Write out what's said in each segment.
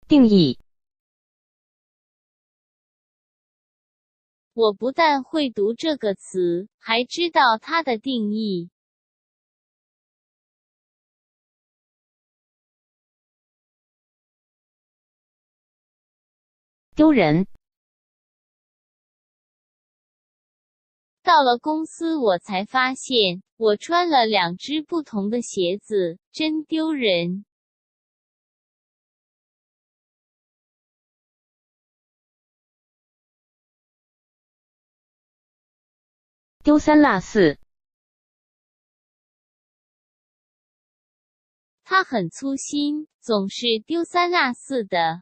定义。 我不但会读这个词，还知道它的定义。 丢人。 到了公司我才发现，我穿了2只不同的鞋子，真丢人。 丢三落四。 他很粗心，总是丢三落四的。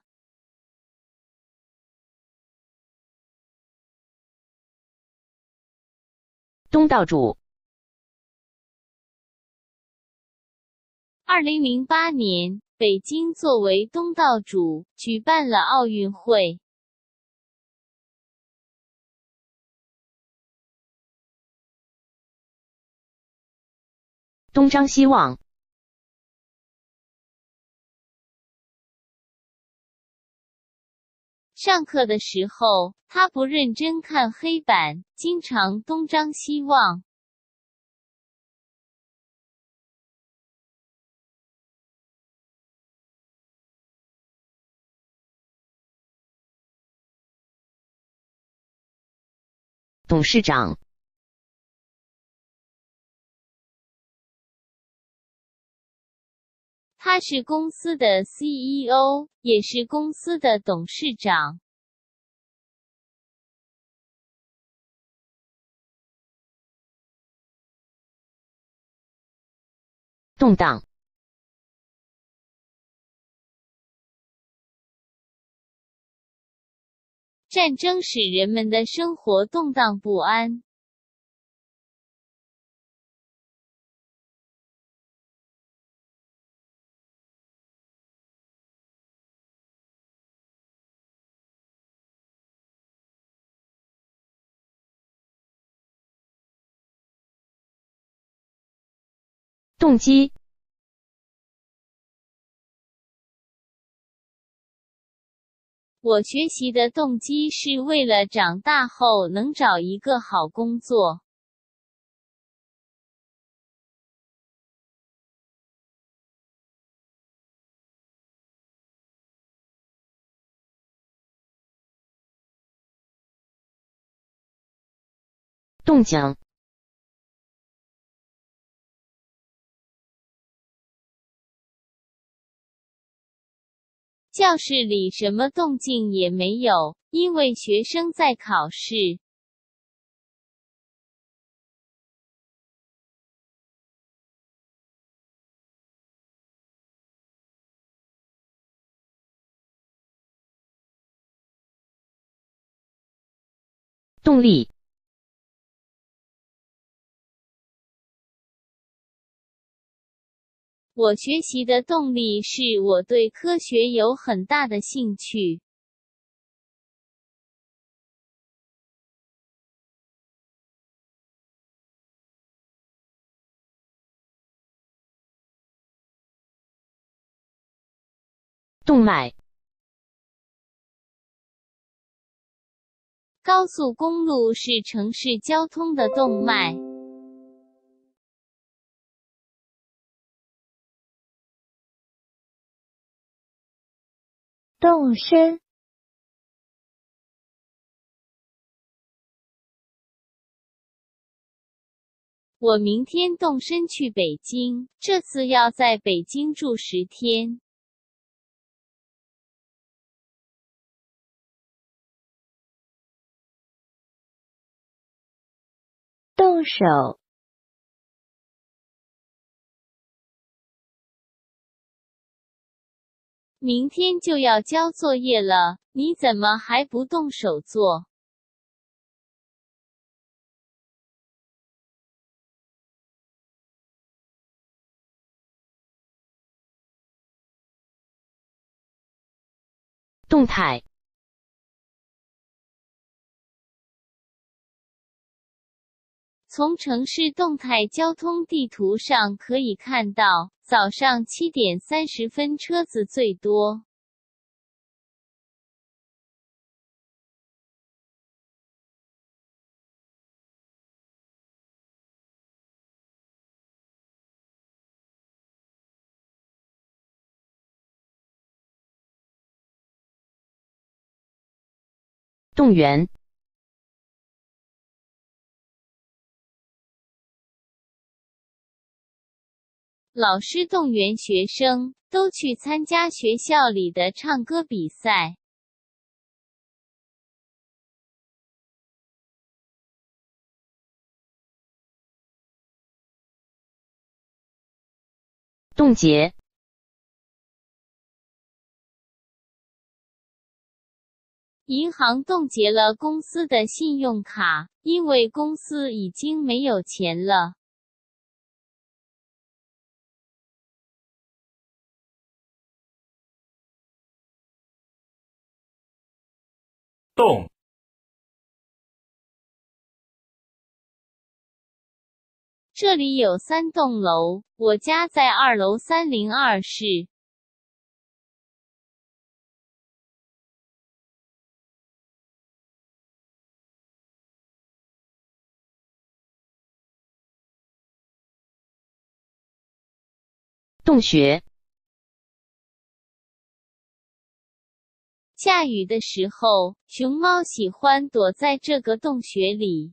东道主。 2008年，北京作为东道主，举办了奥运会。 东张西望。 上课的时候，他不认真看黑板，经常东张西望。 董事长。 他是公司的 CEO， 也是公司的董事长。 动荡。 战争使人们的生活动荡不安。 动机。 我学习的动机是为了长大后能找一个好工作。 动静。 教室里什么动静也没有，因为学生在考试。 动力。 我学习的动力是我对科学有很大的兴趣。 动脉。 高速公路是城市交通的动脉。 动身。 我明天动身去北京，这次要在北京住10天。 动手。 明天就要交作业了，你怎么还不动手做？ 动态。 从城市动态交通地图上可以看到，早上7点30分车子最多。 动员， 老师动员学生都去参加学校里的唱歌比赛。 冻结， 银行冻结了公司的信用卡，因为公司已经没有钱了。 动， 这里有3栋楼，我家在2楼302室。 洞穴， 下雨的时候，熊猫喜欢躲在这个洞穴里。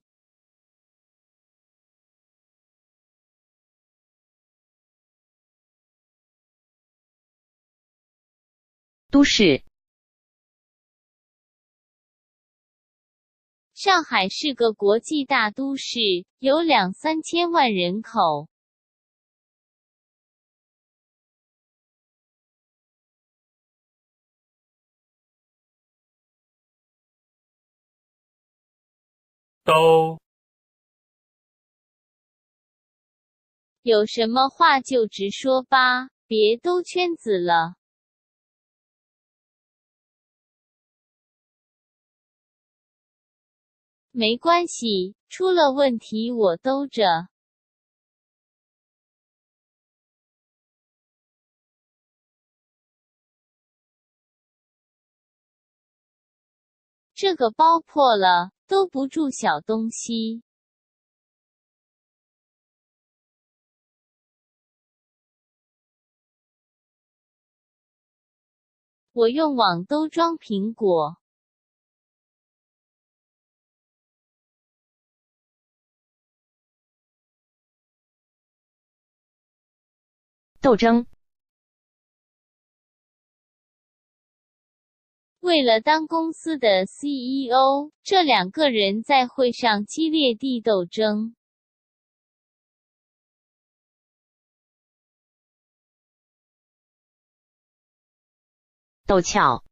都市， 上海是个国际大都市，有2、3千万人口。 都， 有什么话就直说吧，别兜圈子了。没关系，出了问题我兜着。这个包破了，兜不住小东西。我用网兜装苹果。 斗争， 为了当公司的 CEO， 这2个人在会上激烈地斗争。 陡峭，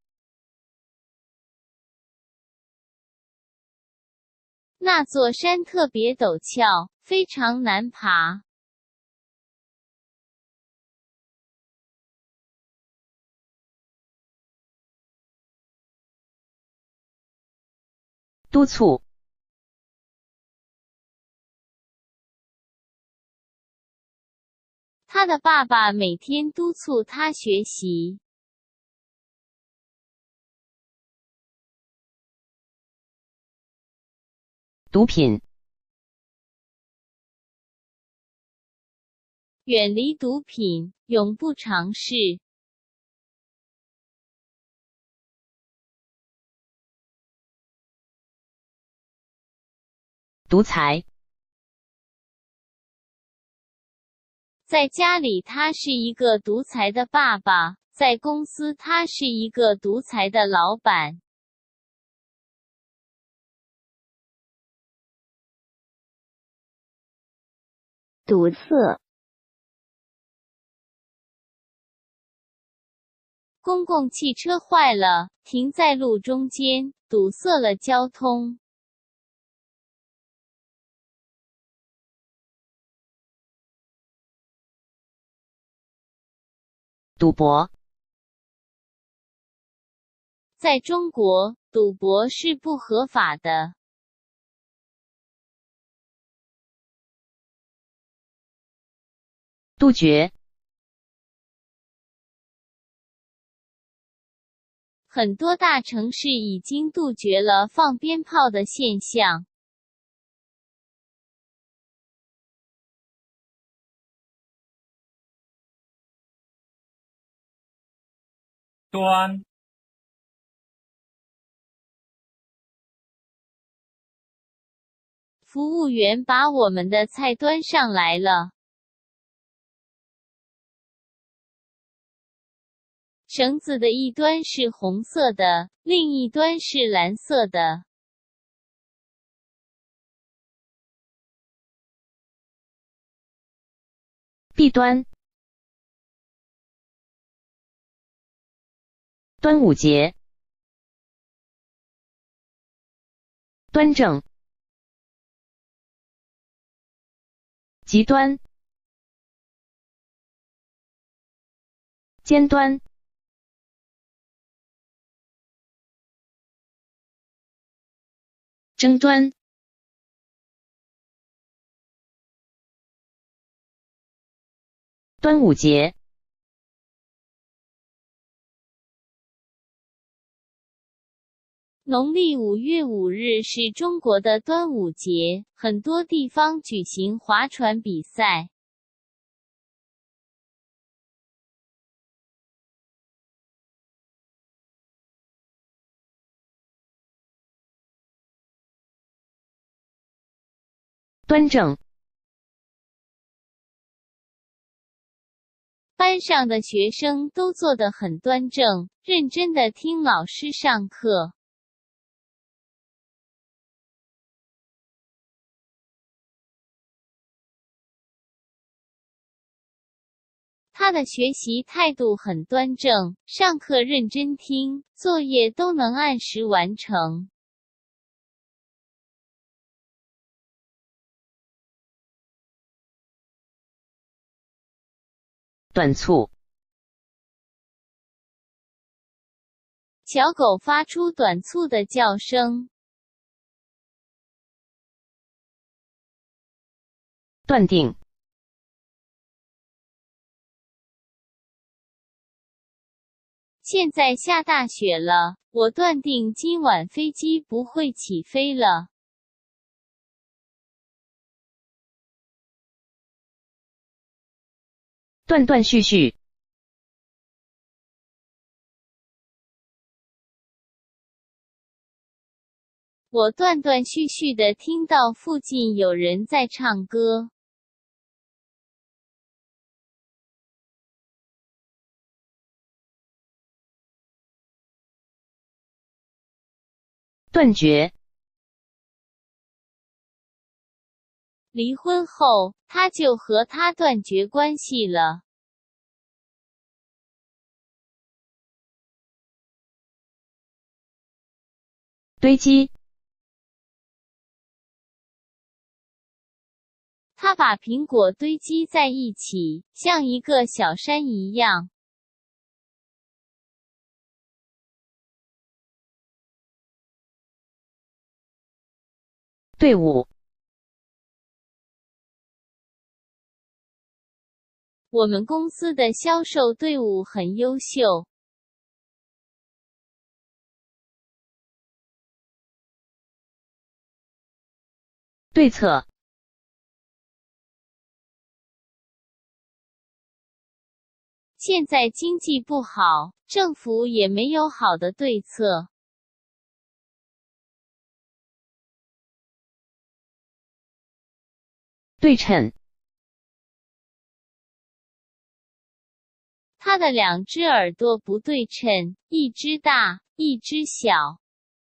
那座山特别陡峭，非常难爬。 督促， 他的爸爸每天督促他学习。 毒品， 远离毒品，永不尝试。 独裁， 在家里他是一个独裁的爸爸，在公司他是一个独裁的老板。 堵塞， 公共汽车坏了，停在路中间，堵塞了交通。 赌博， 在中国，赌博是不合法的。 杜绝， 很多大城市已经杜绝了放鞭炮的现象。 端， 服务员把我们的菜端上来了。绳子的一端是红色的，另一端是蓝色的。 弊端。端午节。端正。极端。尖端。争端。端午节。 农历5月5日是中国的端午节，很多地方举行划船比赛。 端正。 班上的学生都坐得很端正，认真地听老师上课。他的学习态度很端正，上课认真听，作业都能按时完成。 短促。 小狗发出短促的叫声。 断定。 现在下大雪了，我断定今晚飞机不会起飞了。 断断续续。 我断断续续地听到附近有人在唱歌。 断绝。 离婚后，他就和她断绝关系了。 堆积。 他把苹果堆积在一起，像一个小山一样。 队伍。 我们公司的销售队伍很优秀。 对策。 现在经济不好，政府也没有好的对策。 对称。 他的两只耳朵不对称，一只大，一只小。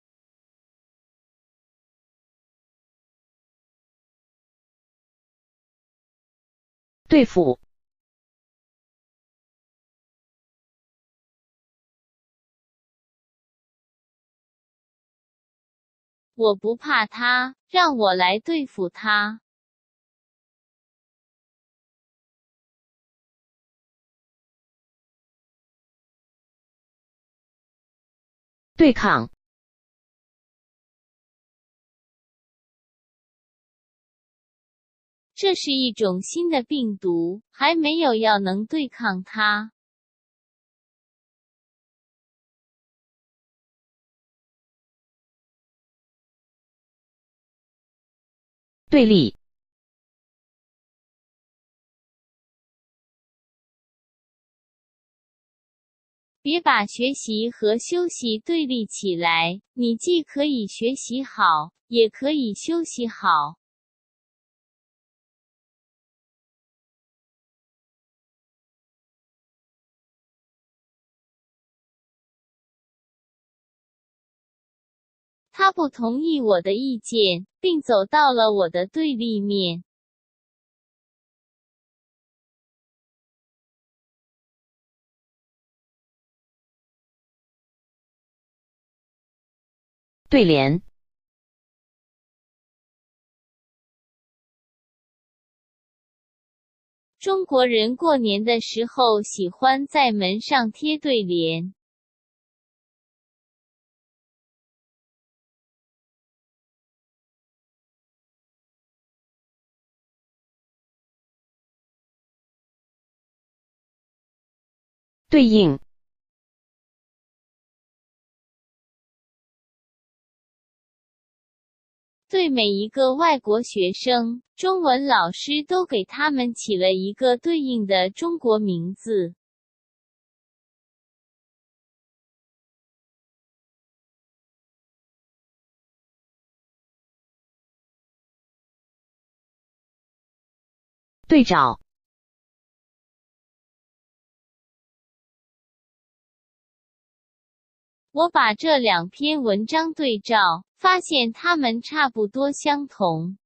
对付。 我不怕他，让我来对付他。 对抗。 这是一种新的病毒，还没有药能对抗它。 对立。 别把学习和休息对立起来，你既可以学习好，也可以休息好。 他不同意我的意见，并走到了我的对立面。 对联。 中国人过年的时候喜欢在门上贴对联。 对应。 对每一个外国学生，中文老师都给他们起了一个对应的中国名字。 对照。 我把这两篇文章对照，发现它们差不多相同。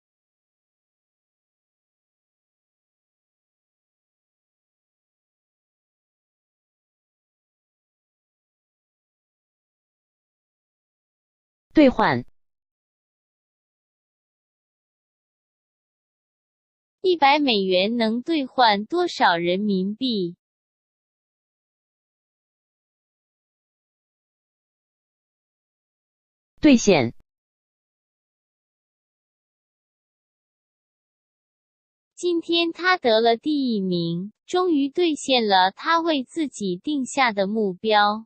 兑换。 100美元能兑换多少人民币？ 兑现。 今天他得了第1名，终于兑现了他为自己定下的目标。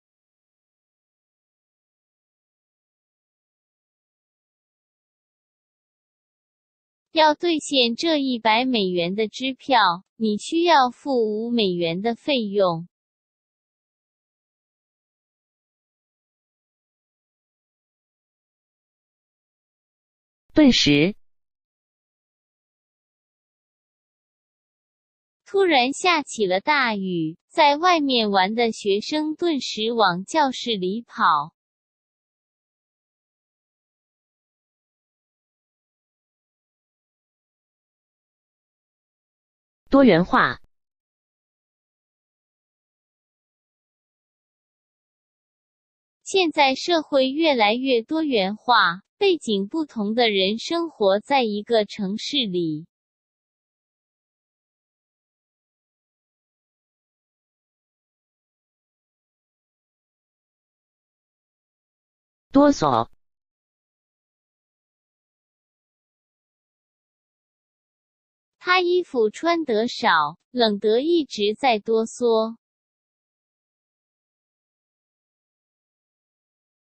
要兑现这100美元的支票，你需要付5美元的费用。 顿时。 突然下起了大雨，在外面玩的学生顿时往教室里跑。 多元化。 现在社会越来越多元化，背景不同的人生活在一个城市里。 哆嗦。 他衣服穿得少，冷得一直在哆嗦。